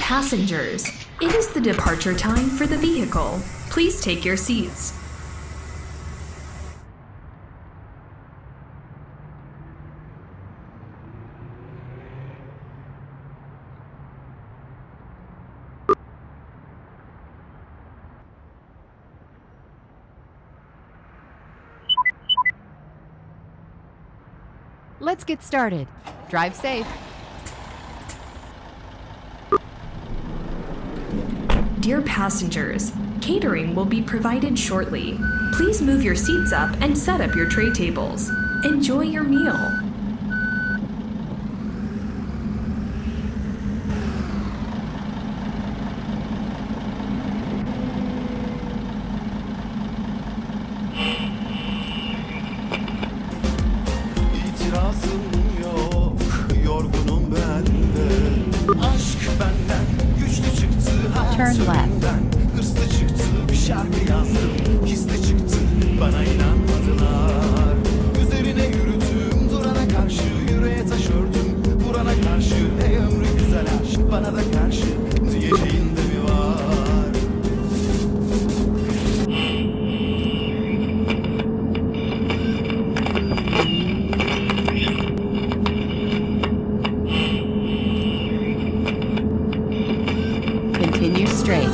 Passengers, it is the departure time for the vehicle. Please take your seats. Let's get started. Drive safe. Dear passengers, catering will be provided shortly. Please move your seats up and set up your tray tables. Enjoy your meal. İtirazım yok, yorgunum ben de. Aşk benden güçlü çıktı, hayat Turn left. önümden hırslı çıktı. Bir şarkı yazdım, gizli çıktı, bana inanmadılar. Üzerine yürüdüm, durana karşı yüreğe taş ördüm. Vurana karşı ey ömrü güzel aşk, bana da karşı diyeceğin de mi var? Continue straight.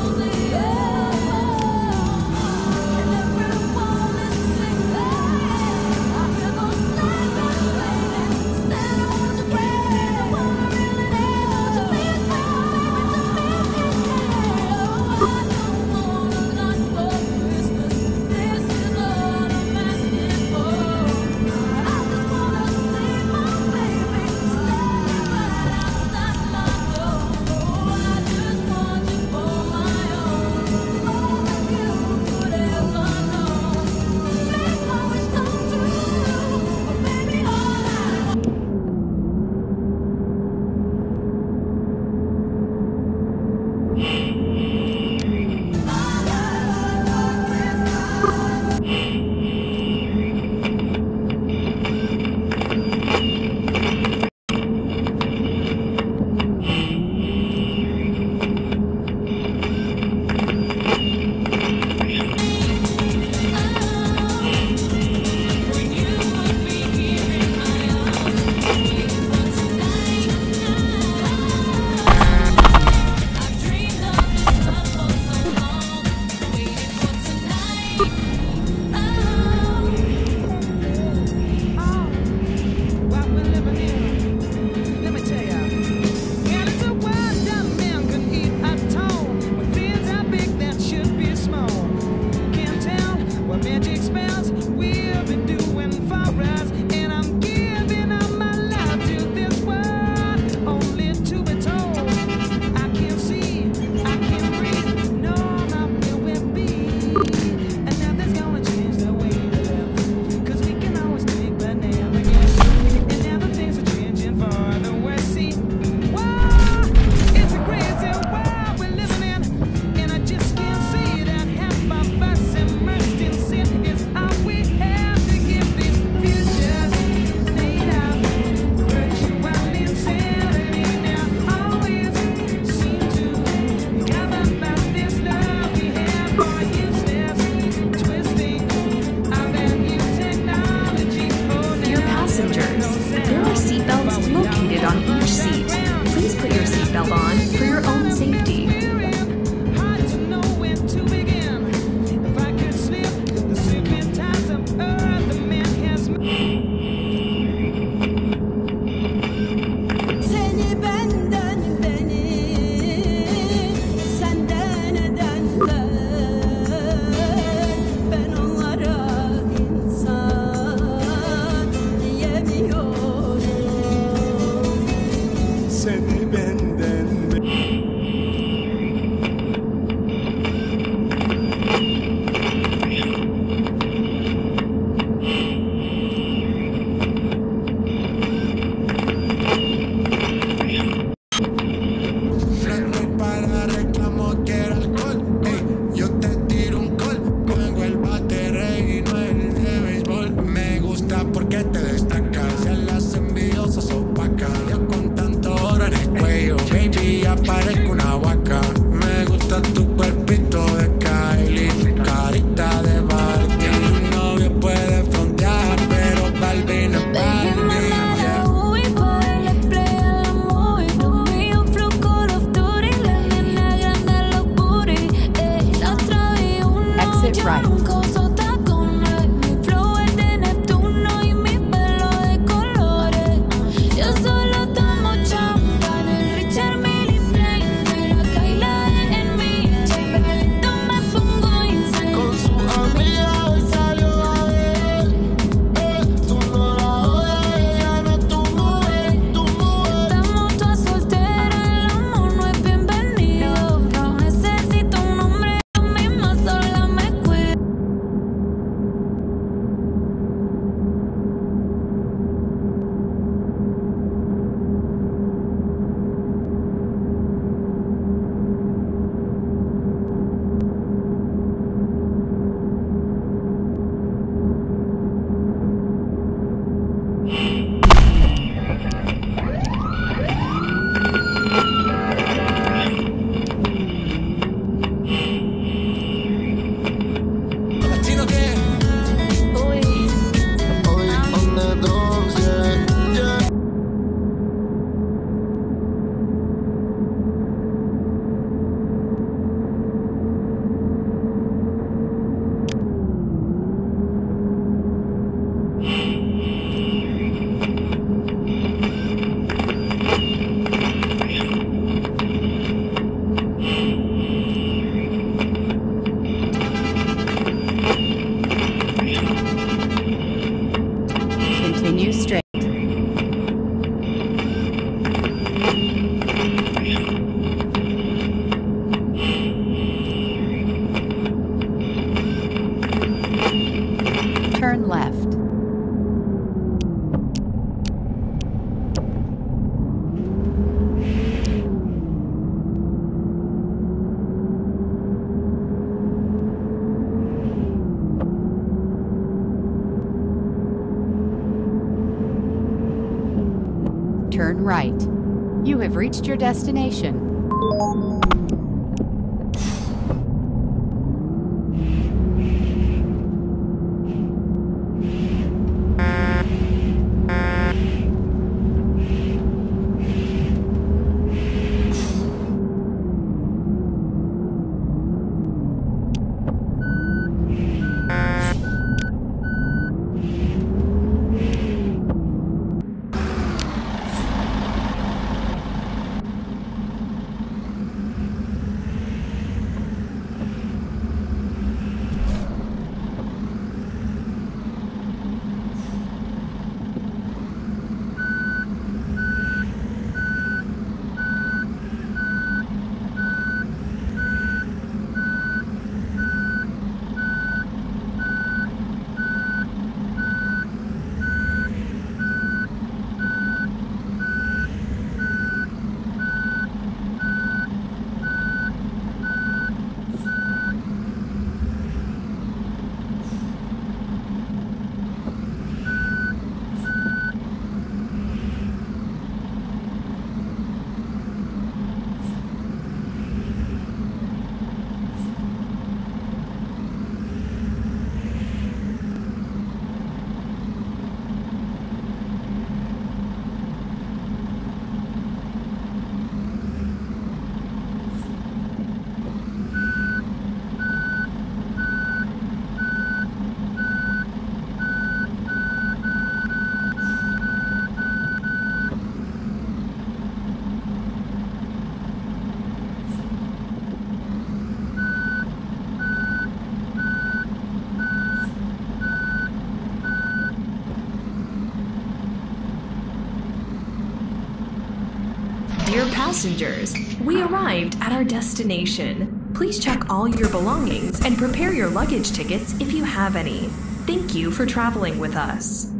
right. Nunca uso tacones, mi flow es de Neptuno y mi pelo de colores. Yo solo tomo champán, el Richard Mille Plain, de la Kayla en mi chipelito me pongo insane. Con su amiga hoy salió a beber. Tú no la jodas, ella no es tu mujer, tu mujer. Estamos todas solteras, el amor no es bienvenido. No necesito un hombre, yo misma sola me cuido. Latino que Uy, hoy on the drums, yeah, yeah. Continue straight. Turn left. Turn right. You have reached your destination. Dear passengers, we arrived at our destination. Please check all your belongings and prepare your luggage tickets if you have any. Thank you for traveling with us.